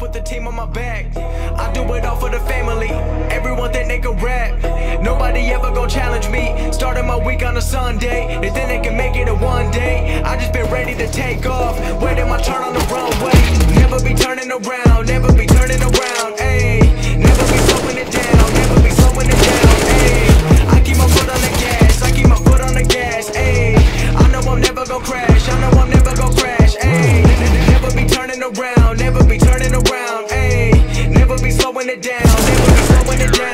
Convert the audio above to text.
put the team on my back. I do it all for the family. Everyone think they can rap. Nobody ever gon' challenge me. Starting my week on a Sunday. They think they can make it in one day. I just been ready to take off, waiting my turn on the runway. Never be turning around, never be turning around, ayy. Never be slowing it down, never be slowing it down, ayy. I keep my foot on the gas, I keep my foot on the gas, ayy. I know I'm never gon' crash, I know I'm never gon' crash, ayy. Never be turning around, never be turning around, ayy. Never be slowing it down, never be slowing it down.